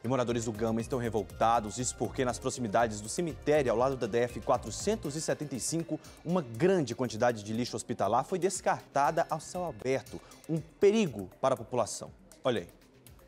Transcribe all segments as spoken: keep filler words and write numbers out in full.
E moradores do Gama estão revoltados, isso porque nas proximidades do cemitério, ao lado da D F quatrocentos e setenta e cinco, uma grande quantidade de lixo hospitalar foi descartada ao céu aberto. Um perigo para a população. Olha aí.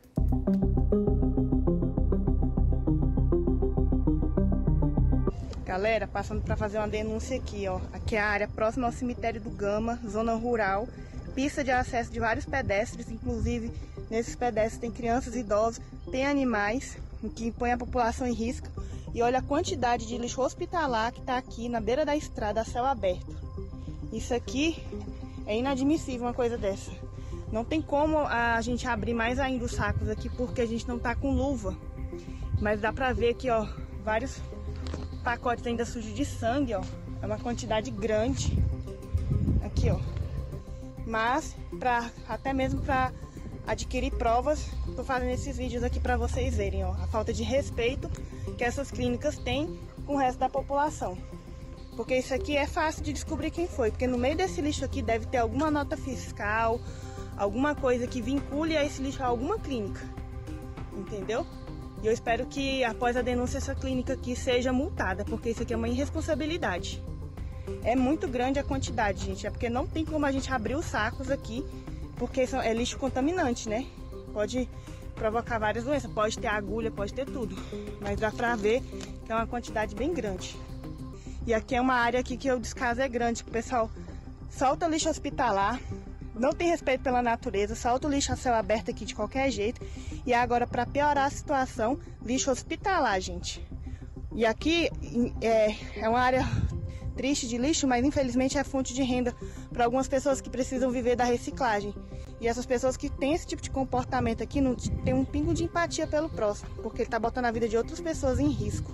Galera, passando para fazer uma denúncia aqui, ó. Aqui é a área próxima ao cemitério do Gama, zona rural. Pista de acesso de vários pedestres, inclusive nesses pedestres tem crianças e idosos, tem animais, o que põe a população em risco. E olha a quantidade de lixo hospitalar que está aqui na beira da estrada a céu aberto. Isso aqui é inadmissível, uma coisa dessa. Não tem como a gente abrir mais ainda os sacos aqui porque a gente não está com luva. Mas dá para ver aqui, ó, vários pacotes ainda sujos de sangue, ó. É uma quantidade grande. Aqui, ó. Mas, pra, até mesmo para adquirir provas, tô fazendo esses vídeos aqui para vocês verem, ó, a falta de respeito que essas clínicas têm com o resto da população. Porque isso aqui é fácil de descobrir quem foi, porque no meio desse lixo aqui deve ter alguma nota fiscal, alguma coisa que vincule a esse lixo a alguma clínica, entendeu? E eu espero que após a denúncia essa clínica aqui seja multada, porque isso aqui é uma irresponsabilidade. É muito grande a quantidade, gente, é porque não tem como a gente abrir os sacos aqui, porque é lixo contaminante, né? Pode provocar várias doenças, pode ter agulha, pode ter tudo, mas dá pra ver que é uma quantidade bem grande. E aqui é uma área aqui que o descaso é grande, que o pessoal solta lixo hospitalar, não tem respeito pela natureza, solta o lixo a céu aberto aqui de qualquer jeito, e agora para piorar a situação, lixo hospitalar, gente. E aqui é, é uma área triste de lixo, mas infelizmente é fonte de renda para algumas pessoas que precisam viver da reciclagem. E essas pessoas que têm esse tipo de comportamento aqui não tem um pingo de empatia pelo próximo, porque ele está botando a vida de outras pessoas em risco.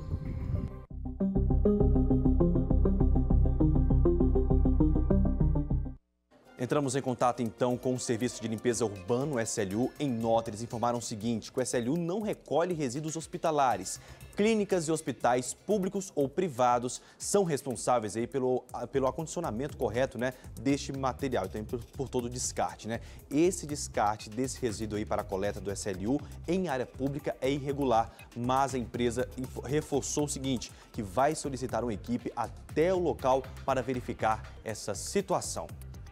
Entramos em contato então com o Serviço de Limpeza Urbano, o S L U, em Nota. Eles informaram o seguinte, que o S L U não recolhe resíduos hospitalares. Clínicas e hospitais públicos ou privados são responsáveis aí pelo, pelo acondicionamento correto, né, deste material, então por, por todo o descarte, né? Esse descarte desse resíduo aí para a coleta do S L U em área pública é irregular, mas a empresa reforçou o seguinte, que vai solicitar uma equipe até o local para verificar essa situação.